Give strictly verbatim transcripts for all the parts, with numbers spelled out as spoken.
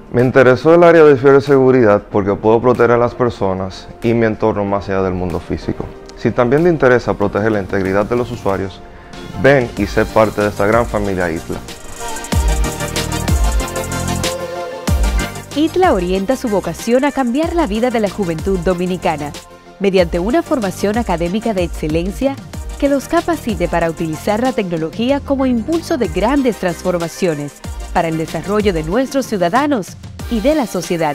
Me interesó el área de ciberseguridad porque puedo proteger a las personas y mi entorno más allá del mundo físico. Si también te interesa proteger la integridad de los usuarios, ven y sé parte de esta gran familia ITLA. ITLA orienta su vocación a cambiar la vida de la juventud dominicana mediante una formación académica de excelencia que los capacite para utilizar la tecnología como impulso de grandes transformaciones para el desarrollo de nuestros ciudadanos y de la sociedad.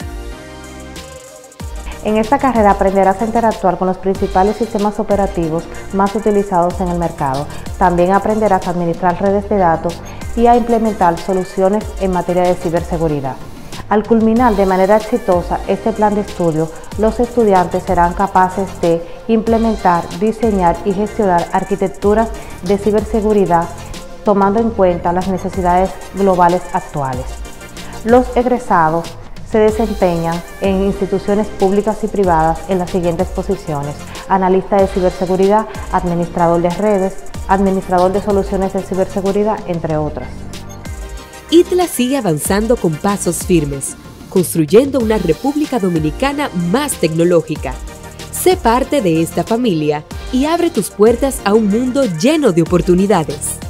En esta carrera aprenderás a interactuar con los principales sistemas operativos más utilizados en el mercado. También aprenderás a administrar redes de datos y a implementar soluciones en materia de ciberseguridad. Al culminar de manera exitosa este plan de estudio, los estudiantes serán capaces de implementar, diseñar y gestionar arquitecturas de ciberseguridad tomando en cuenta las necesidades globales actuales. Los egresados se desempeñan en instituciones públicas y privadas en las siguientes posiciones: analista de ciberseguridad, administrador de redes, administrador de soluciones de ciberseguridad, entre otras. ITLA sigue avanzando con pasos firmes, construyendo una República Dominicana más tecnológica. Sé parte de esta familia y abre tus puertas a un mundo lleno de oportunidades.